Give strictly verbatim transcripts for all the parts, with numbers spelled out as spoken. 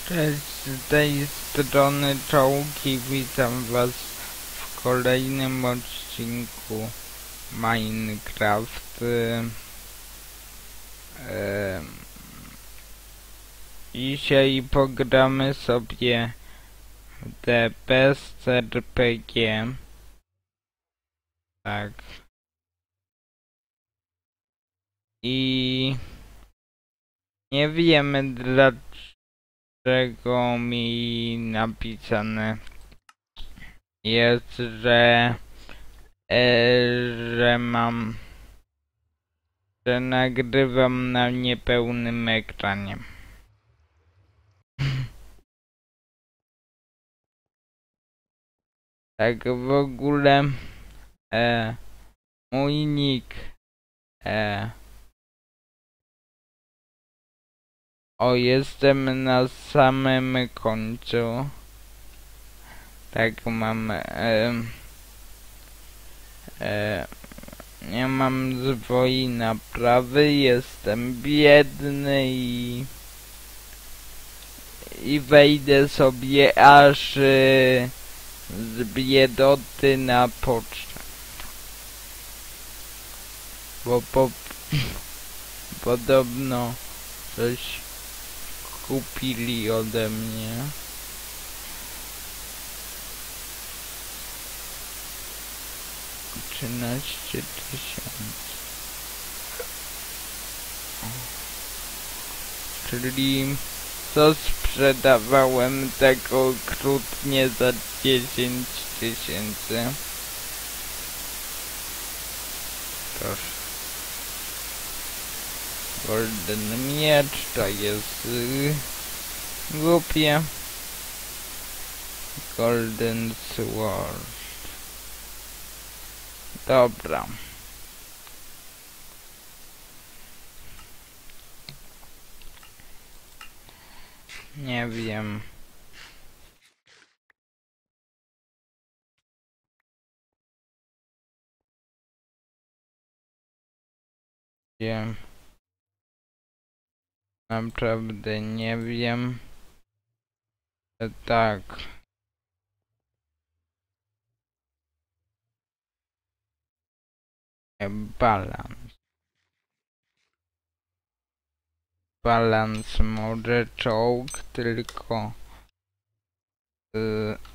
Cześć, z tej strony Czołki, witam was w kolejnym odcinku Minecraft. Eee, dzisiaj pogramy sobie w The Best R P G. Tak. I nie wiemy dlaczego mi napisane jest, że e, że mam że nagrywam na niepełnym ekranie. Tak w ogóle e, mój nick e, o jestem na samym końcu. Tak mam e, e, nie mam swojej naprawy, jestem biedny i i wejdę sobie aż e, z biedoty na pocztę. Bo po, podobno coś kupili ode mnie. trzynaście tysięcy. Czyli co sprzedawałem tak okrutnie za dziesięć tysięcy. Proszę. Golden miecz to jest yy, głupie. Golden sword. Dobra. Nie wiem. Wiem. Naprawdę nie wiem. E, tak. E, balans. Balans może czołg, tylko yy,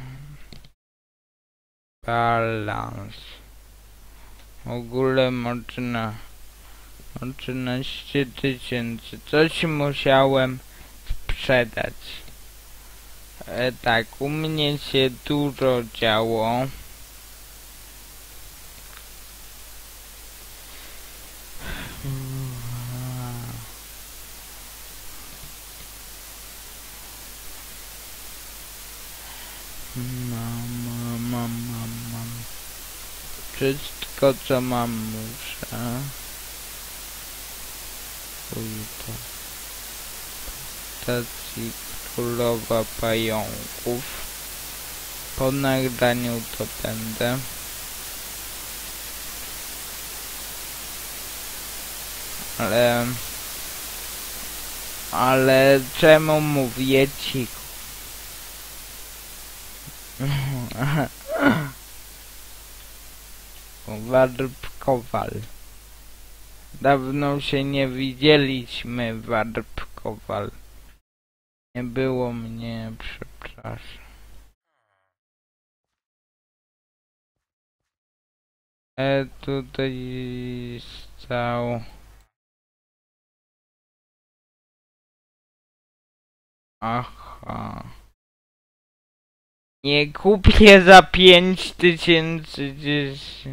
balans. W ogóle można trzynaście tysięcy. Coś musiałem sprzedać. E, tak, u mnie się dużo działo. Mam, mam, mam, mam, mam. Wszystko co mam muszę. Pójdę. Stacji królowa pająków. Po nagraniu to będę. Ale... Ale czemu mówię cicho? Warp Kowal. Dawno się nie widzieliśmy, Warp Kowal. Nie było mnie, przepraszam. E, tutaj stał... Aha. Nie kupię za pięć tysięcy gdzieś.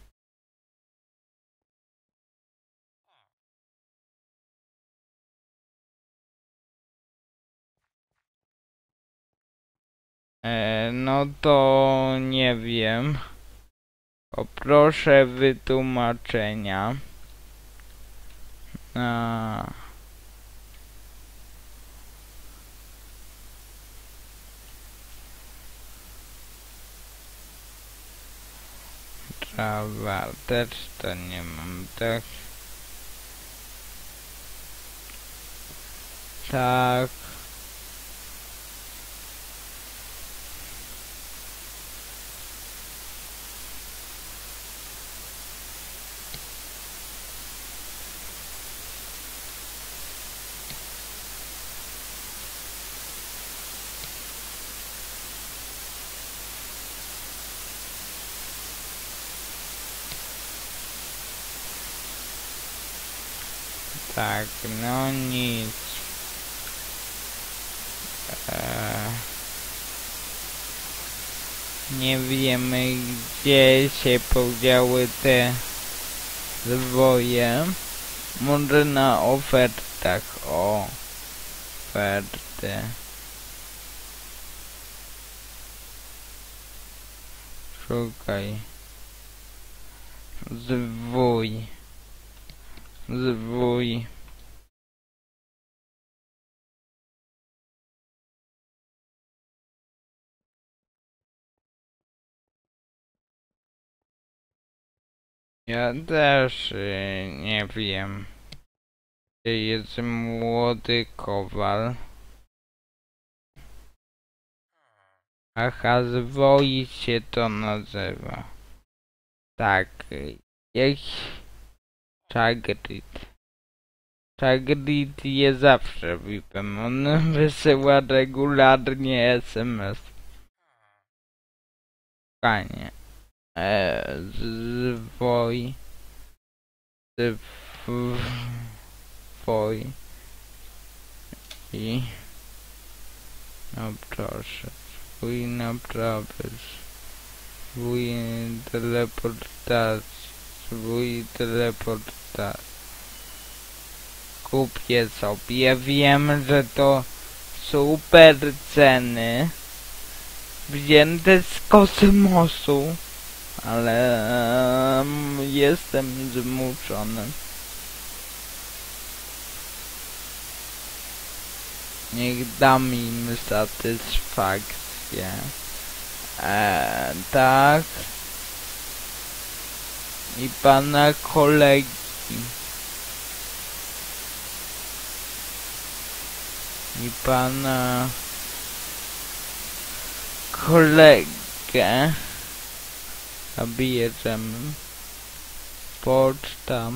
E, no to nie wiem. Poproszę wytłumaczenia. A. Trawa, też to nie mam, tak. Tak. tak, no nic. Eee, nie wiemy, gdzie się podziały te zwoje. Może na ofertach, o, oferty. Szukaj. Zwój. Zwój. Ja też y, nie wiem. Gdzie jest młody kowal? Aha, zwoi się to nazywa. Tak. Jak... Chagrid. Chagrid jest zawsze V I P-em. On wysyła regularnie S M S. Fajnie. Eee, zwoj. Zwoj. I... No proszę. Zwój naprawy. Zwój teleportacji. Zwój teleportacji. Kupię sobie. Wiem, że to super ceny. Wzięte z kosmosu. Ale um, jestem zmuszony. Niech dam im satysfakcję. Eee, tak. I pana kolegi. I pana kolegę zabierzemy. Poczta.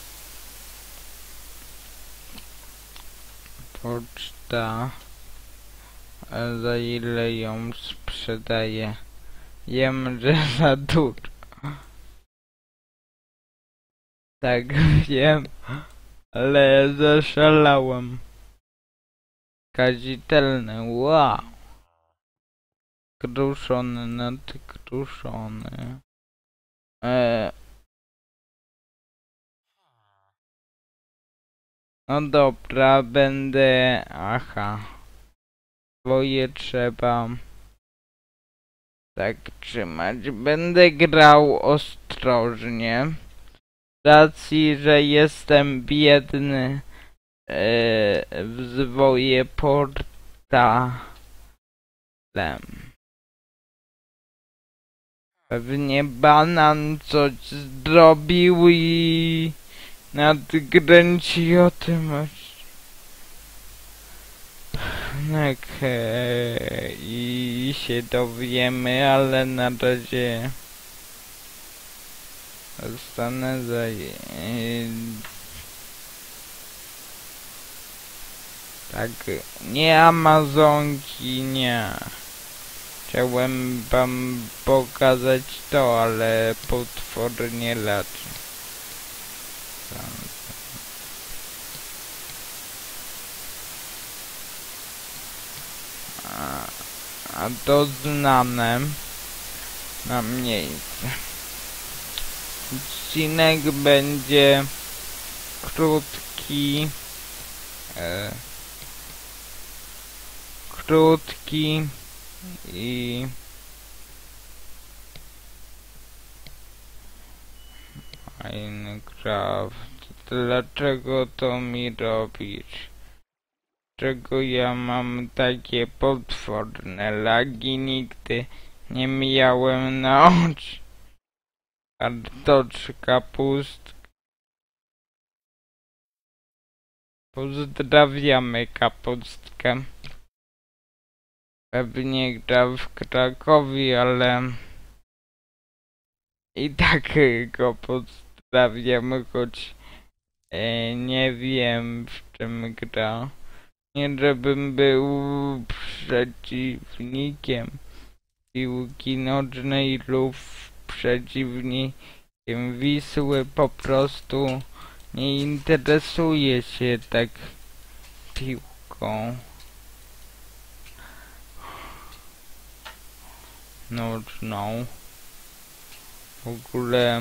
Poczta. A za ile ją sprzedaje? Wiem, że za dużo. Tak, wiem, ale zaszalałem. Kazitelne, wow. Kruszony, nadkruszony. Eee. No dobra, będę... Aha. Swoje trzeba... tak trzymać. Będę grał ostrożnie. Z racji, że jestem biedny. Eee, w zwoje portalem. Pewnie banan coś zrobił i nadkręci o tym. Okej, i się dowiemy, ale na razie zostanę zaje... Tak, nie Amazonki, nie. Chciałem wam pokazać to, ale potwór nie leczy. A, a to znane na miejsce. Odcinek będzie krótki. E, krótki i Minecraft. Dlaczego to mi robisz? Czego ja mam takie potworne lagi? Nigdy nie miałem na oczy. Kartoczka pustka. Pozdrawiamy kapustkę. Pewnie gra w Krakowie, ale i tak go pozdrawiamy, choć e, nie wiem, w czym gra. Nie żebym był przeciwnikiem piłki nożnej lub przeciwnikiem Wisły, po prostu nie interesuje się tak piłką nożną. W ogóle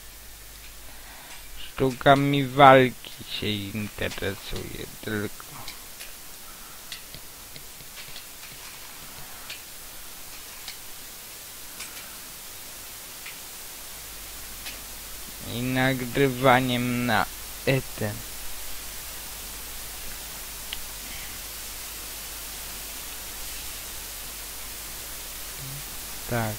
sztukami walki się interesuje tylko. I nagrywaniem na etem. Tak.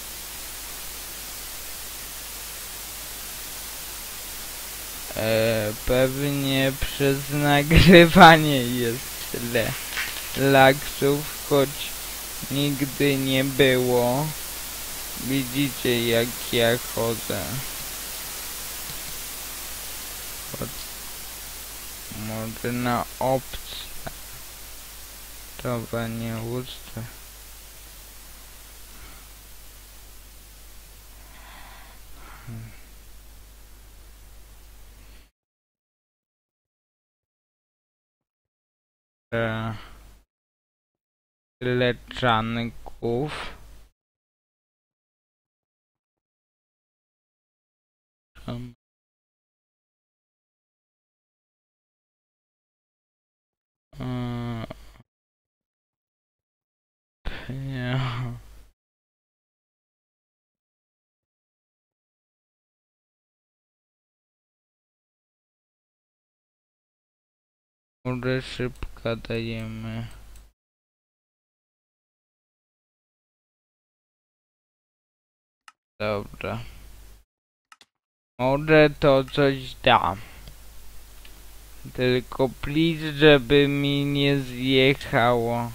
E, pewnie przez nagrywanie jest tyle laksów, choć nigdy nie było. Widzicie, jak ja chodzę. Choć może na opcję. To nie ustawię. E, tyle czanków. Um. Uh, yeah. Może szybko dajemy. Dobra. Może to coś da. Tylko please, żeby mi nie zjechało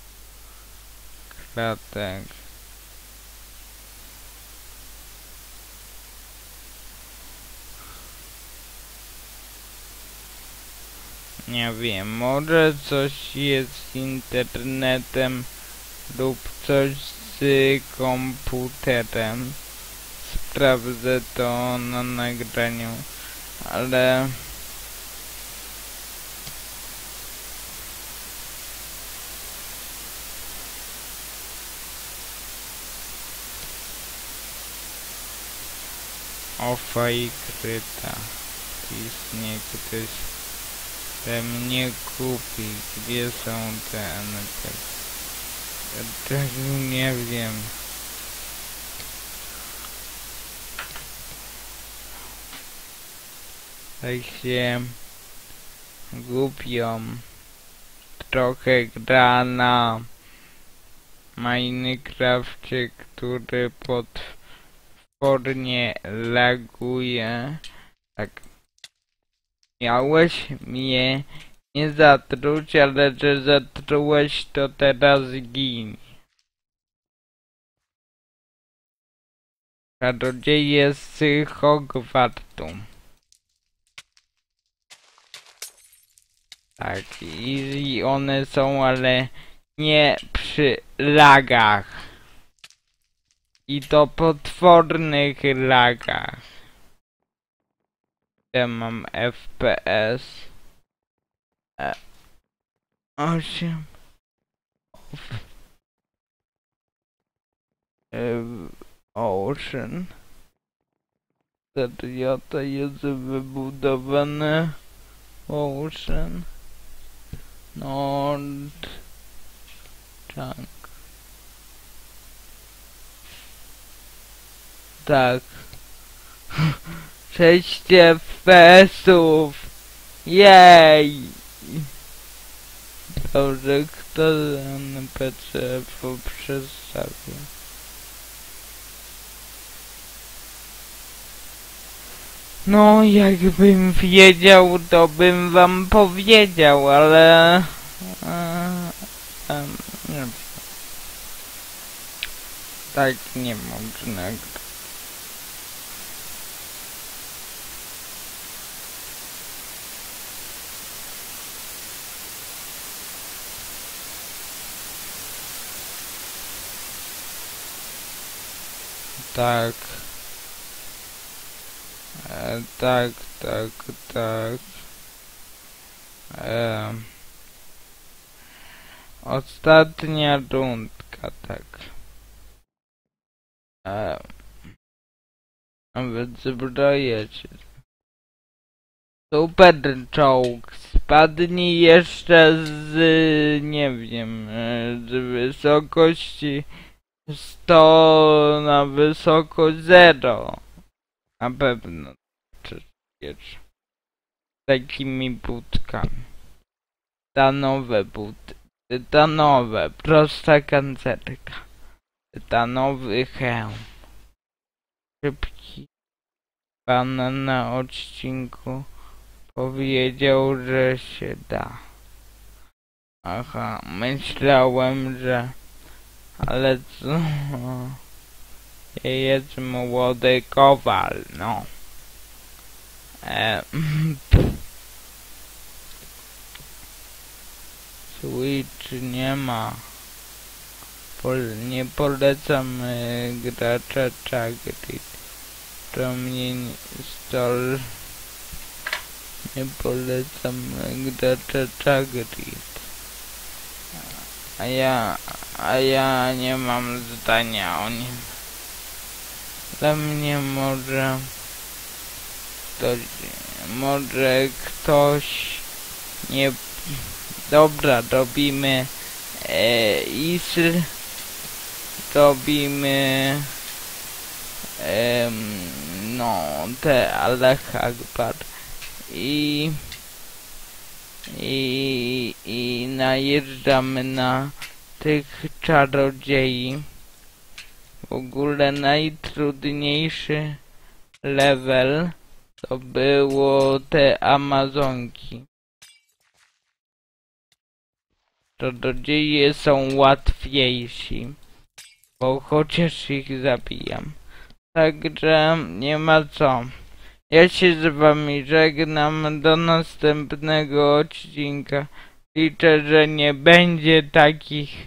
kratek. Nie wiem, może coś jest z internetem lub coś z komputerem. Sprawdzę to na nagraniu, ale ofa i kryta. Pisnie ktoś chce mnie kupi. Gdzie są te N P C? Ja tego nie wiem. Tak się głupio trochę gra na Minecrafcie, który potwornie laguje. Tak. Miałeś mnie nie zatruć, ale że zatrułeś, to teraz gin. Czarodzieje z Hogwartu. Tak, i one są, ale nie przy lagach. I to potwornych lagach. Ja mam F P S. E, osiem. E, Ocean. Serio to jest wybudowane. Ocean. Nord. Chunk. Tak. sześć F P S-ów. Jej. Dobrze, kto N P C poprzestawia? No, jakbym wiedział, to bym wam powiedział, ale... A, a, nie wiem. Tak nie można. Tak. E, tak, tak, tak. E, ostatnia rundka, tak. E, nawet zbroję się. Super czołg. Spadnij jeszcze z, nie wiem, z wysokości sto na wysokość zero. Na pewno. Czy wiesz, takimi budkami. Tytanowe buty. Tytanowe. Prosta kancerka. Tytanowy hełm. Szybki. Pan na odcinku powiedział, że się da. Aha, myślałem, że... Ale co? Jest młody kowal, no. E, Switch nie ma. Pol nie polecam y, gracza Chagrid. Promień stol. Nie polecam y, gracza Chagrid. A ja, a ja nie mam zdania o nim. Dla mnie może ktoś, może ktoś nie... Dobra, robimy e, Isl, robimy e, no te Allah Akbar i i i najeżdżamy na tych czarodziei. W ogóle najtrudniejszy level to było te Amazonki. Czarodzieje są łatwiejsi, bo chociaż ich zabijam. Także nie ma co. Ja się z wami żegnam, do następnego odcinka. Liczę, że nie będzie takich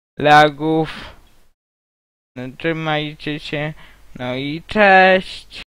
lagów. Trzymajcie się, no i cześć!